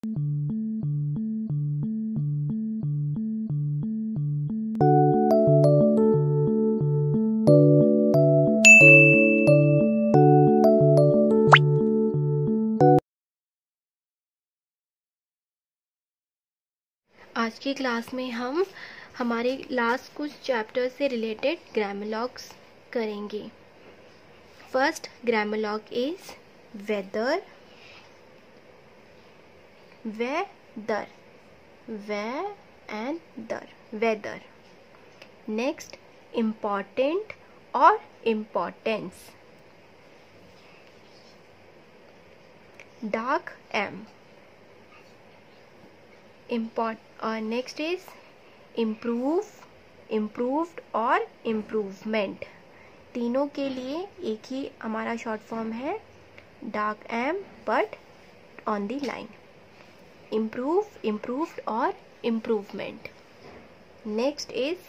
आज की क्लास में हम हमारे लास्ट कुछ चैप्टर से रिलेटेड ग्रामरलॉग्स करेंगे। First grammar log is whether, whether, way and there, whether. Next important और importance, dark M. Next is improve, improved और इम्प्रूवमेंट। तीनों के लिए एक ही हमारा शॉर्ट फॉर्म है, dark M but on the line. Improve, improved और improvement. Next is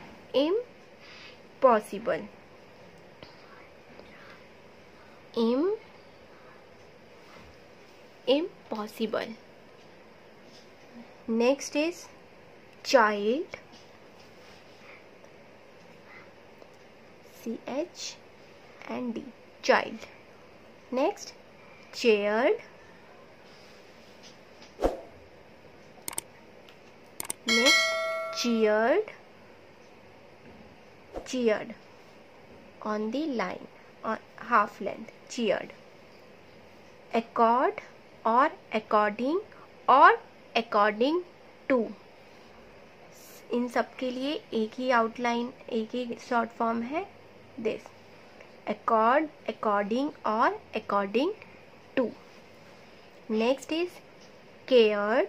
impossible, impossible. Next is child, CH and D, child. Next chaired, next cheered, cheered on the line, on half length, cheered. Accord or according और according to, इन सब के लिए एक ही outline, एक ही शॉर्ट फॉर्म है दिस, अकॉर्ड, अकॉर्डिंग और according to. Next is cared,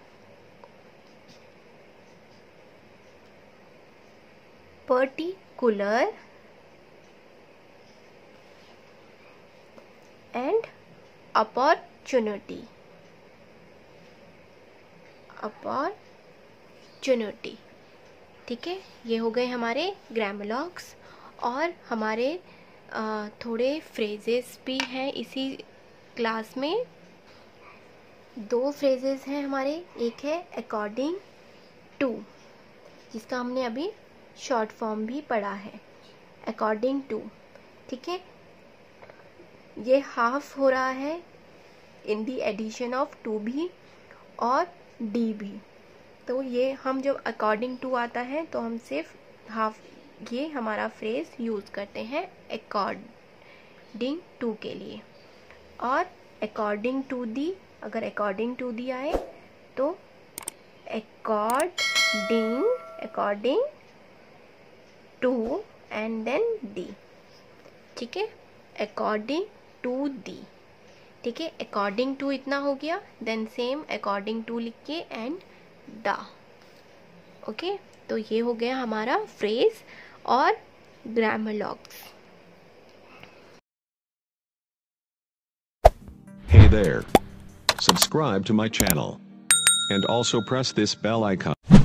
particular and opportunity, opportunity. ठीक है, ये हो गए हमारे ग्रामरलॉग्स। और हमारे थोड़े फ्रेजेस भी हैं इसी क्लास में। दो फ्रेजेस हैं हमारे, एक है अकॉर्डिंग टू, जिसका हमने अभी शॉर्ट फॉर्म भी पढ़ा है, अकॉर्डिंग टू। ठीक है, ये हाफ हो रहा है in the addition of to भी और डी भी। तो ये हम जब अकॉर्डिंग टू आता है तो हम सिर्फ हाफ ये हमारा फ्रेज यूज़ करते हैं अकॉर्डिंग टू के लिए। और अकॉर्डिंग टू दी, अगर अकॉर्डिंग टू दी आए तो according, according to and then the. ठीक है, अकॉर्डिंग टू दी। ठीक है, अकॉर्डिंग टू इतना हो गया, देन सेम अकॉर्डिंग टू लिख के एंड द। ओके, तो ये हो गया हमारा फ्रेज और ग्रामरलॉग्स। Hey there. Subscribe to my channel. And also press this bell icon.